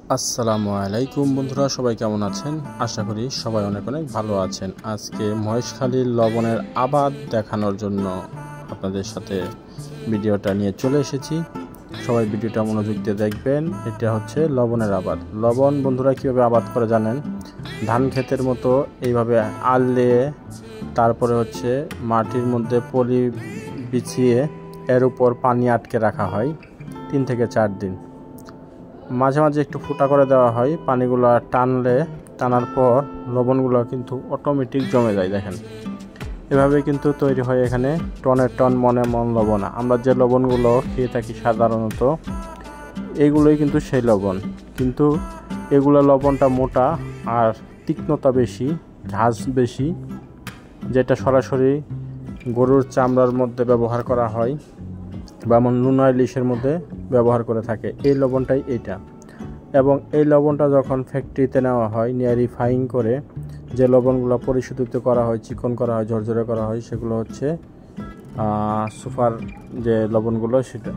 আসসালামু আলাইকুম বন্ধুরা, সবাই কেমন আছেন? আশা করি সবাই অনেক ভালো আছেন। আজকে মহেশখালীর লবণের আবাদ দেখানোর জন্য আপনাদের সাথে ভিডিওটা নিয়ে চলে এসেছি। সবাই ভিডিওটা মনোযোগ দিয়ে দেখবেন। এটা হচ্ছে লবণের আবাদ। লবণ বন্ধুরা কীভাবে আবাদ করে জানেন? ধান ক্ষেতের মতো এইভাবে আললে, তারপরে হচ্ছে মাটির মধ্যে পলি বিছিয়ে এর উপর পানি আটকে রাখা হয় 3 থেকে 4 দিন। মাঝে মাঝে একটু ফুটা করে দেওয়া হয়। পানিগুলো টানার পর লবণগুলো কিন্তু অটোমেটিক জমে যায়। দেখেন, এভাবে কিন্তু তৈরি হয় এখানে টনের টন মনে মন লবণ। আমরা যে লবণগুলো খেয়ে থাকি সাধারণত, এগুলোই কিন্তু সেই লবণ, কিন্তু এগুলো লবণটা মোটা আর তীক্ষ্ণতা বেশি, ঝাঁজ বেশি, যেটা সরাসরি গরুর চামড়ার মধ্যে ব্যবহার করা হয় বা নুন ইলিশের মধ্যে ব্যবহার করে থাকে। এই লবণটাই এইটা। এবং এই লবণটা যখন ফ্যাক্টরিতে নেওয়া হয়, নিয়ে রিফাইন করে যে লবণগুলো পরিশোধিত করা হয়, চিকন করা হয়, ঝরঝরে করা হয়, সেগুলো হচ্ছে সুপার যে লবণগুলো সেটা।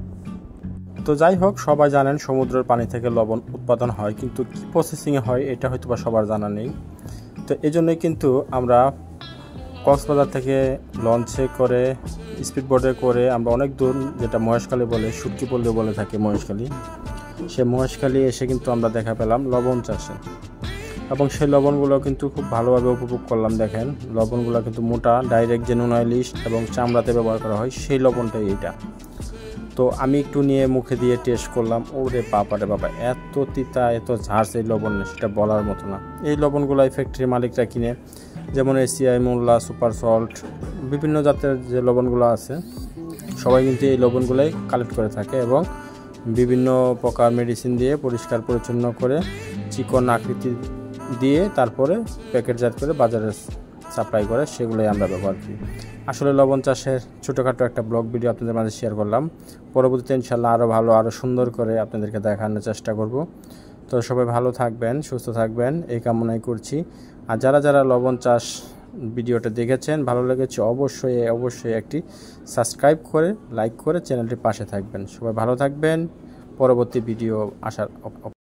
তো যাই হোক, সবাই জানেন সমুদ্রের পানি থেকে লবণ উৎপাদন হয়, কিন্তু কী প্রসেসিংয়ে হয় এটা হয়তো বা সবার জানা নেই। তো এই জন্যই কিন্তু আমরা কক্সবাজার থেকে লঞ্চে করে, স্পিডবোটে করে আমরা অনেক দূর, যেটা মহেশখালী বলে, সুটকি পল্লী বলে থাকে মহেশখালী, সে মহেশখালী এসে কিন্তু আমরা দেখা পেলাম লবণ চাষে। এবং সেই লবণগুলো কিন্তু খুব ভালোভাবে উপভোগ করলাম। দেখেন, লবণগুলো কিন্তু মোটা, ডাইরেক্ট যে নুন ইলিশ এবং চামড়াতে ব্যবহার করা হয় সেই লবণটাই এইটা। তো আমি একটু নিয়ে মুখে দিয়ে টেস্ট করলাম। ওরে বাবারে বাবা, এত তিতা, এত ঝাঁজ এই লবণ, সেটা বলার মতো না। এই লবণগুলাই ফ্যাক্টরির মালিকরা কিনে, যেমন এসিআই, মোল্লা, সুপার সল্ট, বিভিন্ন জাতের যে লবণগুলো আছে, সবাই কিন্তু এই লবণগুলাই কালেক্ট করে থাকে এবং বিভিন্ন প্রকার মেডিসিন দিয়ে পরিষ্কার পরিচ্ছন্ন করে চিকন আকৃতি দিয়ে তারপরে প্যাকেটজাত করে বাজারে সাপ্লাই করে, সেগুলোই আমরা ব্যবহার করি। আসলে লবণ চাষের ছোটোখাটো একটা ব্লগ ভিডিও আপনাদের মাঝে শেয়ার করলাম। পরবর্তীতে ইনশাল্লাহ আরও ভালো, আরও সুন্দর করে আপনাদেরকে দেখানোর চেষ্টা করব। তো সবাই ভালো থাকবেন, সুস্থ থাকবেন, এই কামনাই করছি। আর যারা যারা লবণ চাষ ভিডিওটা দেখেছেন, ভালো লেগেছে, অবশ্যই একটি সাবস্ক্রাইব করে, লাইক করে চ্যানেলটির পাশে থাকবেন। সবাই ভালো থাকবেন। পরবর্তী ভিডিও আসার